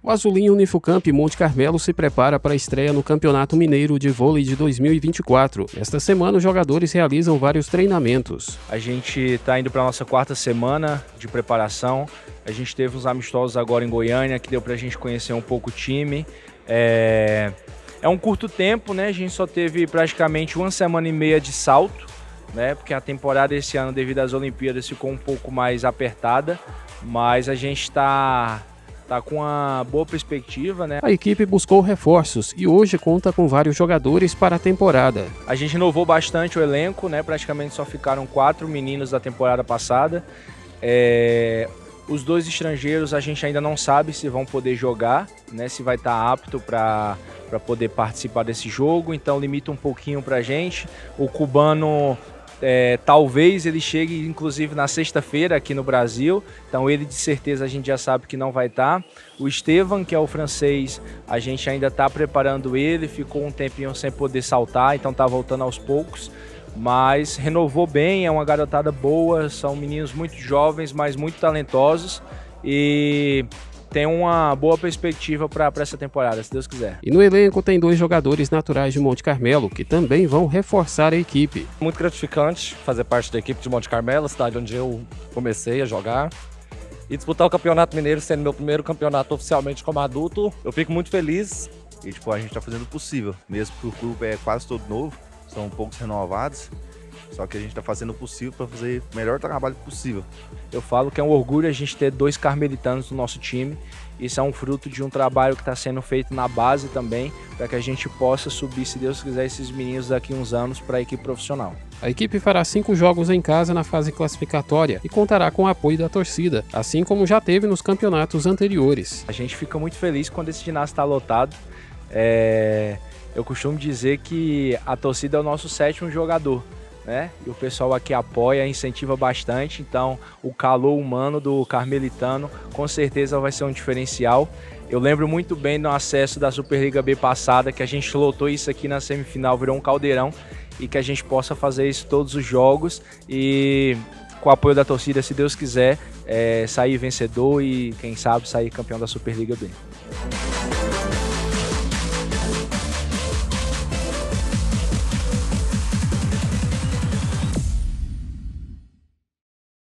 O Azulinho Unifucamp Monte Carmelo se prepara para a estreia no Campeonato Mineiro de Vôlei de 2024. Esta semana, os jogadores realizam vários treinamentos. A gente está indo para a nossa quarta semana de preparação. A gente teve uns amistosos agora em Goiânia, que deu para a gente conhecer um pouco o time. É um curto tempo, né? A gente só teve praticamente uma semana e meia de salto, né? Porque a temporada esse ano, devido às Olimpíadas, ficou um pouco mais apertada. Mas a gente está com uma boa perspectiva, né? A equipe buscou reforços e hoje conta com vários jogadores para a temporada. A gente renovou bastante o elenco, né? Praticamente só ficaram 4 meninos da temporada passada. Os 2 estrangeiros a gente ainda não sabe se vão poder jogar, né? Se vai estar apto para poder participar desse jogo, então limita um pouquinho para a gente. O cubano, talvez ele chegue inclusive na sexta-feira aqui no Brasil, então ele de certeza a gente já sabe que não vai estar. O Estevan, que é o francês, a gente ainda está preparando ele, ficou um tempinho sem poder saltar, então está voltando aos poucos, mas renovou bem, é uma garotada boa, são meninos muito jovens, mas muito talentosos e tem uma boa perspectiva para essa temporada, se Deus quiser. E no elenco tem 2 jogadores naturais de Monte Carmelo, que também vão reforçar a equipe. Muito gratificante fazer parte da equipe de Monte Carmelo, cidade onde eu comecei a jogar. E disputar o Campeonato Mineiro, sendo meu primeiro campeonato oficialmente como adulto, eu fico muito feliz. E a gente está fazendo o possível, mesmo que o clube é quase todo novo, são poucos renovados. Só que a gente está fazendo o possível para fazer o melhor trabalho possível. Eu falo que é um orgulho a gente ter 2 carmelitanos no nosso time. Isso é um fruto de um trabalho que está sendo feito na base também, para que a gente possa subir, se Deus quiser, esses meninos daqui a uns anos para a equipe profissional. A equipe fará 5 jogos em casa na fase classificatória e contará com o apoio da torcida, assim como já teve nos campeonatos anteriores. A gente fica muito feliz quando esse ginásio está lotado. Eu costumo dizer que a torcida é o nosso 7º jogador, né? E o pessoal aqui apoia, incentiva bastante, então o calor humano do carmelitano com certeza vai ser um diferencial. Eu lembro muito bem do acesso da Superliga B passada, que a gente lotou isso aqui na semifinal, virou um caldeirão, e que a gente possa fazer isso todos os jogos e com o apoio da torcida, se Deus quiser, sair vencedor e quem sabe sair campeão da Superliga B.